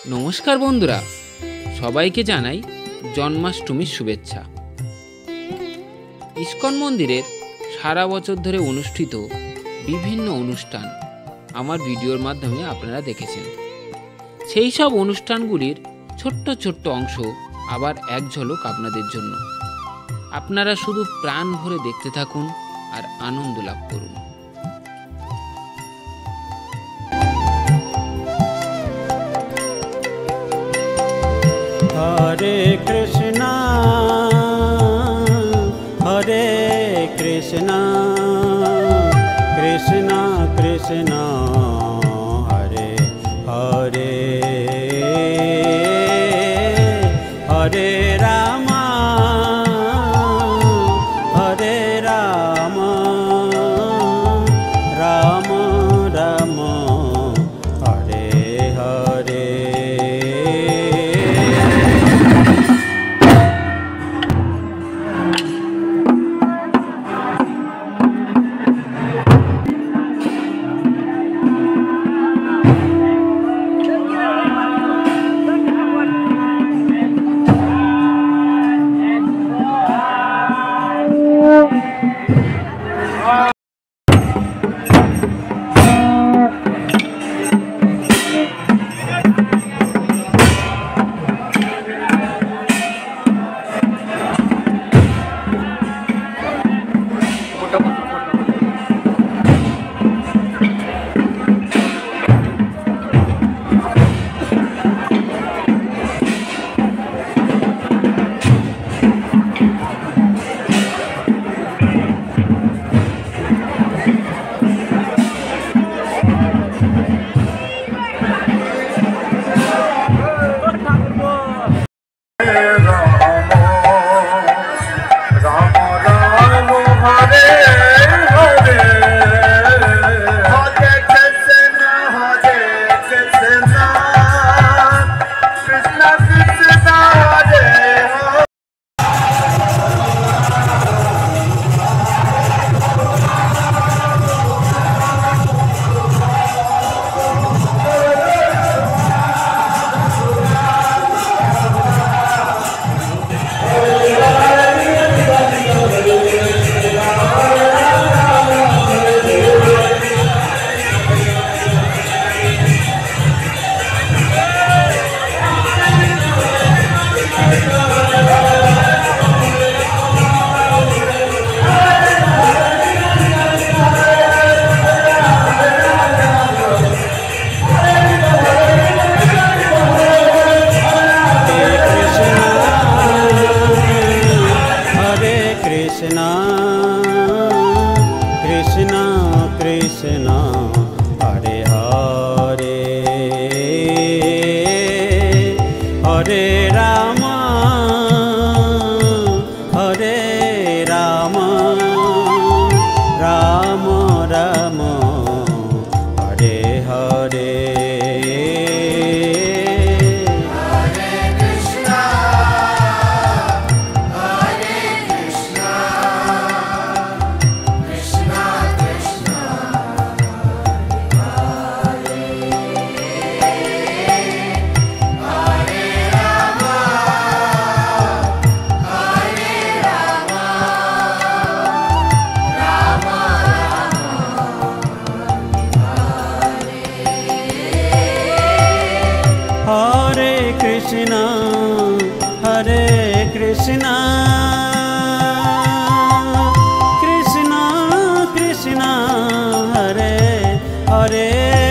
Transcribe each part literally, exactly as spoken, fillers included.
नमस्कार बंधुरा सबाइके जानाई जन्माष्टमीर शुभेच्छा। इस्कन मंदिरेर सारा बछर धरे अनुष्ठित विभिन्न अनुष्ठान आमार भिडियोर माध्यमे आपनारा देखेछेन। सेई सब अनुष्ठानगुलिर छोट्ट छोट्ट अंश आबार एक झलक आपनादेर जन्य। आपनारा शुधु प्राण भरे देखते थाकुन और आनंद लाभ करुन। हरे कृष्णा हरे कृष्णा कृष्णा कृष्णा हरे हरे हरे रामा हरे रामा राम राम हरे हरे। कृष्णा कृष्णा कृष्णा हरे हरे हरे रामा हरे रामा राम राम हरे हरे। हरे कृष्णा हरे कृष्णा कृष्णा कृष्णा हरे हरे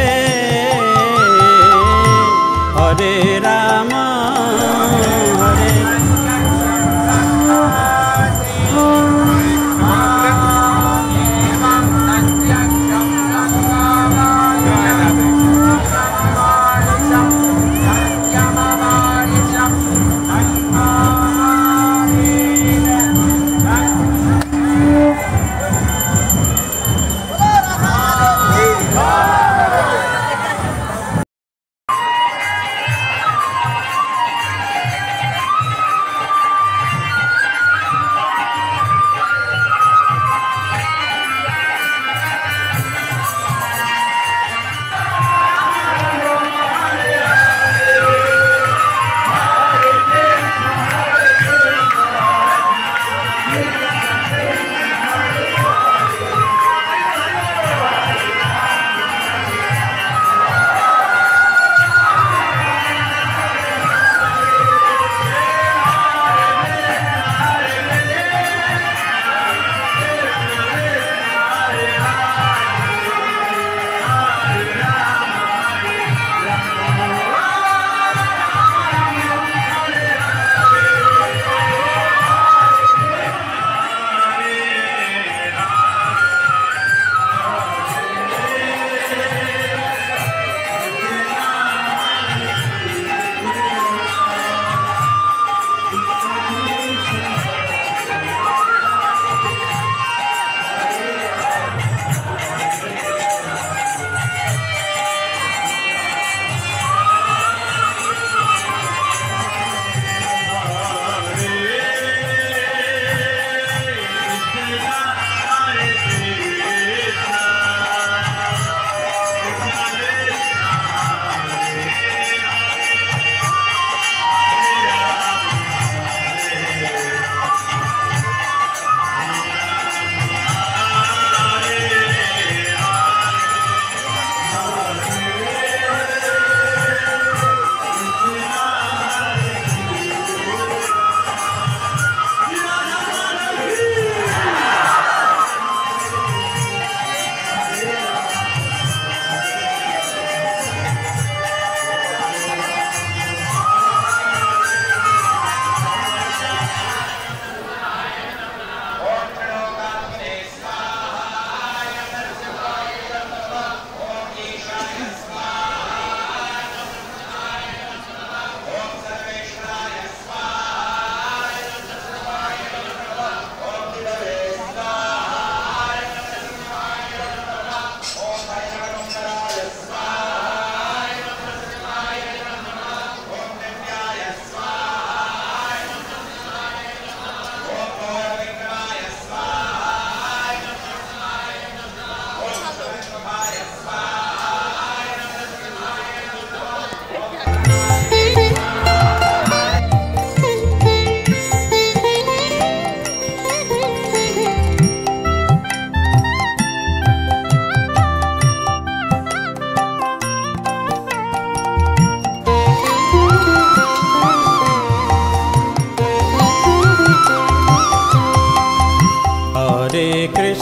हरे रामा हरे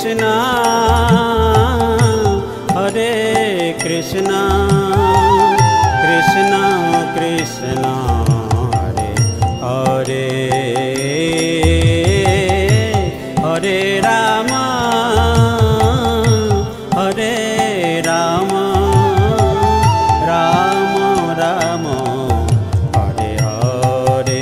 कृष्णा हरे कृष्णा कृष्णा कृष्णा हरे हरे हरे राम हरे राम राम राम हरे हरे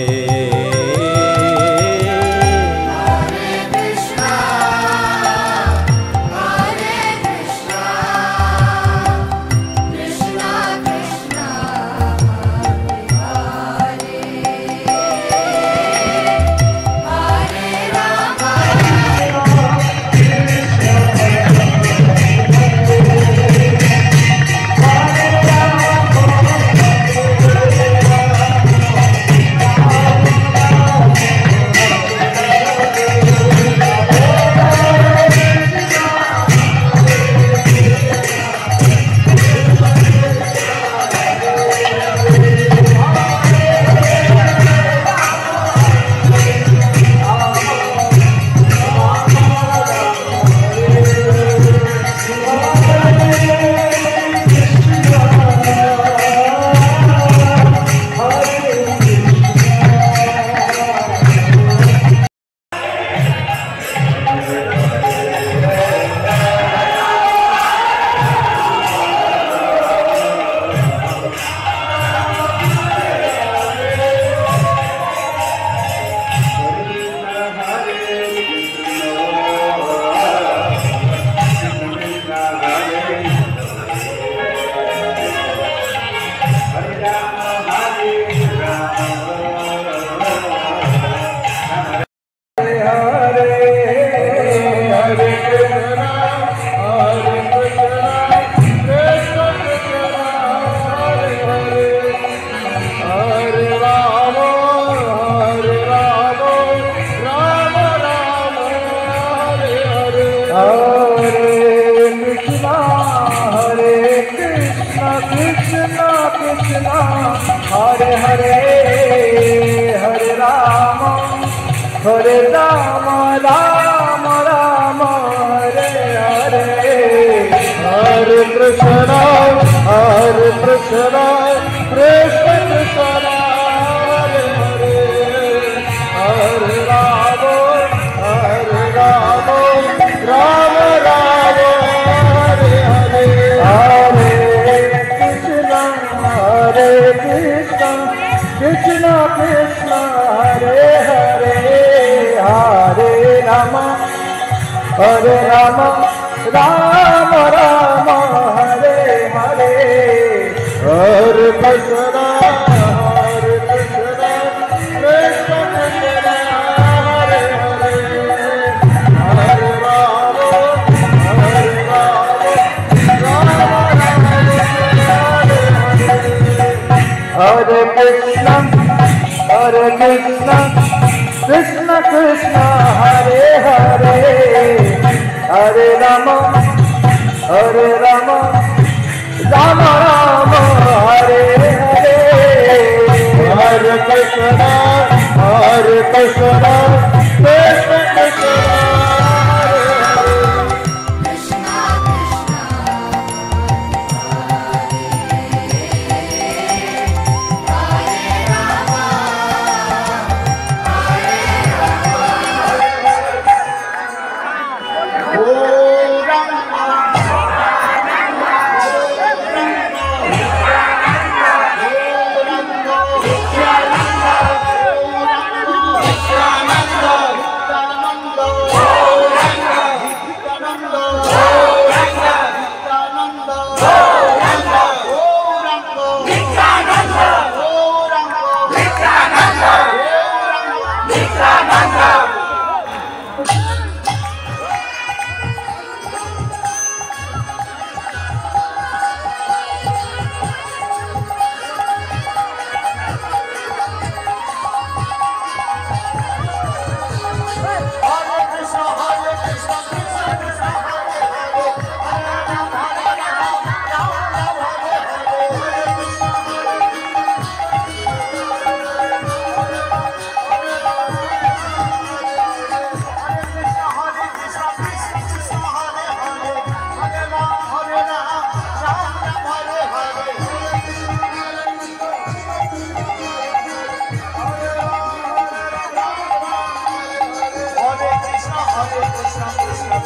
हरे हरे हरे राम हरे राम राम राम हरे हरे हरे कृष्ण हरे कृष्ण कृष्ण कृष्ण हरे हरे हरे राम हरे राम राम राम हरे हरे हरे कृष्ण हरे कृष्ण कृष्ण कृष्ण हरे हरे हरे राम हरे राम राम राम हरे हरे हरे कृष्ण हरे कृष्ण कृष्ण कृष्ण हरे हरे हरे राम हरे राम राम राम हरे कृष्ण हरे कृष्ण कृष्ण कृष्ण हरे हरे हरे राम हरे राम राम राम हरे हरे हरे कृष्ण हरे कृष्ण कृष्ण कृष्ण हरे हरे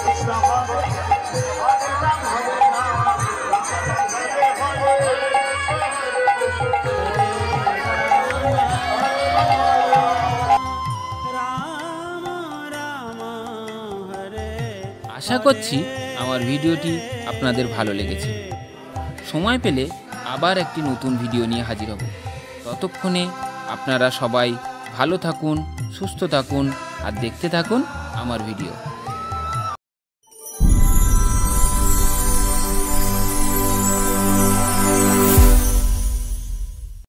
রাম রাম হরে আশা করছি আমার ভিডিওটি আপনাদের ভালো লেগেছে। সময় পেলে আবার একটি নতুন ভিডিও নিয়ে হাজির হব। ততক্ষণে আপনারা সবাই ভালো থাকুন, সুস্থ থাকুন আর দেখতে থাকুন আমার ভিডিও।